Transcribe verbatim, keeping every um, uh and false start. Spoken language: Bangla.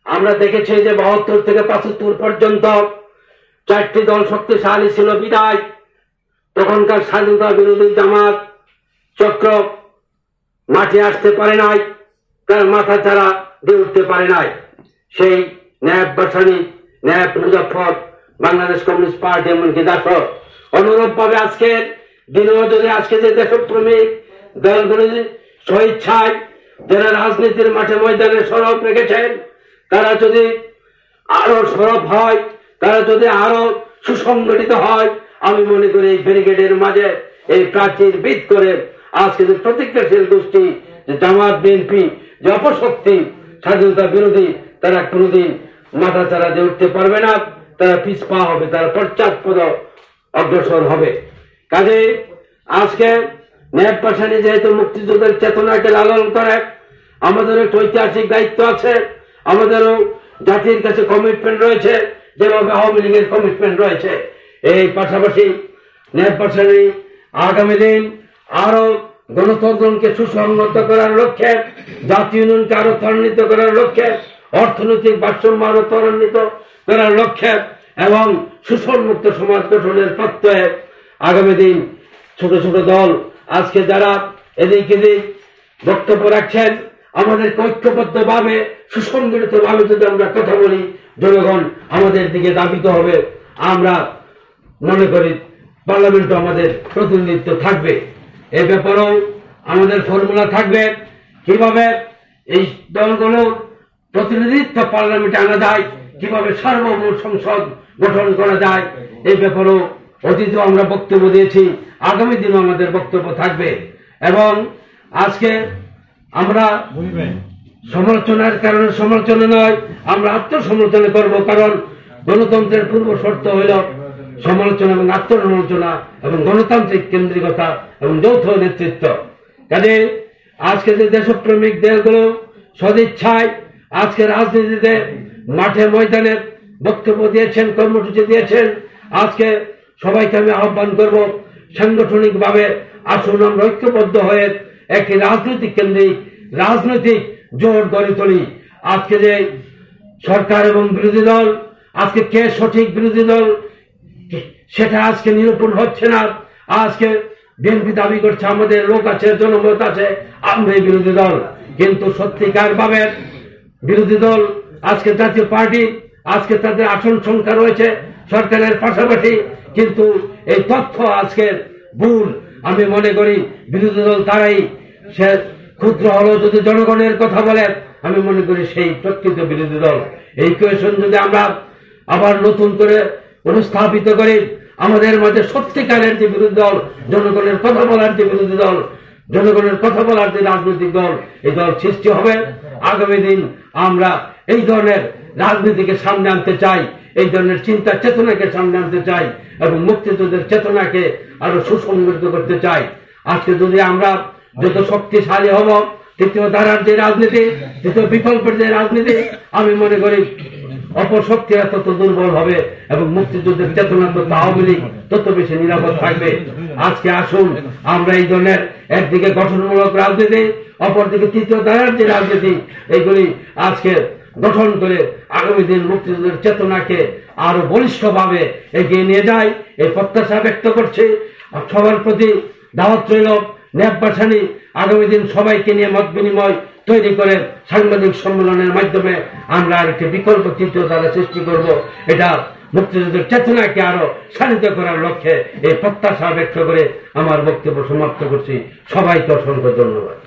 আমরা দেখেছি যে বাহাত্তর থেকে পঁচাত্তর পর্যন্ত চারটি দল শক্তিশালী ছিল বিদায় তখনকার স্বাধীনতা বিরোধী জামাত চক্র মাঠে আসতে পারে নাই, তার মাথা ছাড়া দিয়ে উঠতে পারে নাই। সেই NAP Bhashani, NAP Muzaffar, Bangladesh communist party, এমনকি দাসর অনুরূপ ভাবে আজকের দিনেও যদি আজকে যে দেশপ্রেমিক দলগুলি স্বেচ্ছায় যারা রাজনীতির মাঠে ময়দানে সরব রেখেছেন, তারা যদি আরো সরব হয়, তারা যদি আরো সুসংগঠিত হয়, আমি মনে করি এই ব্যারিকেডের মাঝে এই প্রাচীর বিদ করে আজকে যে প্রতিক্রিয়াশীল গোষ্ঠী যে জামাত বিএনপি যে অপশক্তি স্বাধীনতা বিরোধী, তারা কোনোদিন মাথা চারা দিয়ে উঠতে পারবে না, তারা পিছপা হবে, তারা পশ্চাৎপদ অগ্রসর হবে। কাজে আজকে ন্যাব পাশানি যেহেতু মুক্তিযুদ্ধের চেতনাকে লালন করে, আমাদের একটা ঐতিহাসিক দায়িত্ব আছে, আমাদেরও জাতির কাছে কমিটমেন্ট রয়েছে, যেভাবে আওয়ামী লীগের কমিটমেন্ট রয়েছে। এই পাশাপাশি ন্যাব পাশানি আগামী দিন আরো গণতন্ত্রকে সুসংহত করার লক্ষ্যে, জাতীয় উন্নয়নকে আরো ত্বরান্বিত করার লক্ষ্যে, অর্থনৈতিক ভারসাম্য আরো ত্বরান্বিত করার লক্ষ্যে এবং শোষণমুক্ত সমাজ গঠনের প্রত্যয়ে আগামী দিন ছোট ছোট দল আজকে যারা এদিক এদিক বক্তব্য রাখছেন, আমাদের ঐক্যবদ্ধ ভাবে সুসংগঠিত ভাবে যদি আমরা কথা বলি, জনগণ আমাদের দিকে দাবিত হবে। আমরা মনে করি পার্লামেন্টে আমাদের প্রতিনিধিত্ব থাকবে, এ ব্যাপারেও আমাদের ফর্মুলা থাকবে কিভাবে এই দলগুলোর প্রতিনিধিত্ব পার্লামেন্টে আনা যায়, কিভাবে সার্বভৌম সংসদ গঠন করা যায়, এই ব্যাপারেও অতীতে আমরা বক্তব্য দিয়েছি, আগামী দিনও আমাদের বক্তব্য থাকবে। এবং আজকে আমরা সমালোচনার কারণে সমালোচনা নয়, আমরা আত্মসমালোচনা করব, কারণ গণতন্ত্রের পূর্ব শর্ত হইল সমালোচনা এবং আত্মসমালোচনা এবং গণতান্ত্রিক কেন্দ্রিকতা এবং যৌথ নেতৃত্ব। কাজে আজকে যে দেশপ্রেমিক দলগুলো সদিচ্ছায় আজকে রাজনীতিতে মাঠে ময়দানে বক্তব্য দিয়েছেন, কর্মসূচি দিয়েছেন, আজকে সবাইকে আমি আহ্বান করব সাংগঠনিক ভাবে আসুন আমরা ঐক্যবদ্ধ হয়ে একটি রাজনৈতিক কেন্দ্রিক রাজনৈতিক জোট গড়ে তুলি। আজকে যে সরকার এবং বিরোধী দল, আজকে কে সঠিক বিরোধী দল সেটা আজকে নিরূপণ হচ্ছে না। আজকে বিএনপি দাবি করছে আমাদের লোক আছে, জনমত আছে, আমরাই বিরোধী দল, কিন্তু সত্যিকার ভাবে বিরোধী দল আজকে জাতীয় পার্টি, আজকে তাদের আসন সংখ্যা রয়েছে সরকারের পাশাপাশি, কিন্তু এই তথ্য আজকের ভুল। আমি মনে করি বিরোধী দল তারাই, সে ক্ষুদ্র হলো যদি জনগণের কথা বলে, আমি মনে করি সেই প্রকৃত বিরোধী দল। এই কোয়েশন যদি আমরা আবার নতুন করে অনুস্থাপিত করি, আমাদের মাঝে সত্যিকারের যে বিরোধী দল, জনগণের কথা বলার যে বিরোধী দল, জনগণের কথা বলার যে রাজনৈতিক দল, এই দল সৃষ্টি হবে। আগামী দিন আমরা এই ধরনের রাজনীতিকে সামনে আনতে চাই, এই ধরনের চিন্তা চেতনাকে সামনে আনতে চাই এবং মুক্তিযুদ্ধের চেতনাকে আরো সুসংগঠিত করতে চাই। আজকে যদি আমরা যত শক্তিশালী হব, তৃতীয় ধারার যে রাজনীতি, তৃতীয় বিকল্পের যে রাজনীতি, আমি মনে করি অপশক্তিরা তত দুর্বল হবে এবং মুক্তিযুদ্ধের চেতনা তত আওয়ামী লীগ তত বেশি নিরাপদ থাকবে। আজকে আসুন আমরা এই ধরনের একদিকে গঠনমূলক রাজনীতি, অপরদিকে তৃতীয় ধারার যে রাজনীতি, এইগুলি আজকে গঠন করে আগামী দিন মুক্তিযুদ্ধের চেতনাকে আরো বলিষ্ঠভাবে এগিয়ে নিয়ে যায়, এই প্রত্যাশা ব্যক্ত করছে। সবার প্রতি দাওয়াত রইল, ন্যাব পাঠানি আগামী দিন সবাইকে নিয়ে মত বিনিময় তৈরি করে সাংবাদিক সম্মেলনের মাধ্যমে আমরা আরেকটি বিকল্প তৃতীয় ধারা সৃষ্টি করব। এটা মুক্তিযুদ্ধের চেতনাকে আরো শানিত করার লক্ষ্যে এই প্রত্যাশা ব্যক্ত করে আমার বক্তব্য সমাপ্ত করছি। সবাইকে অসংখ্য ধন্যবাদ।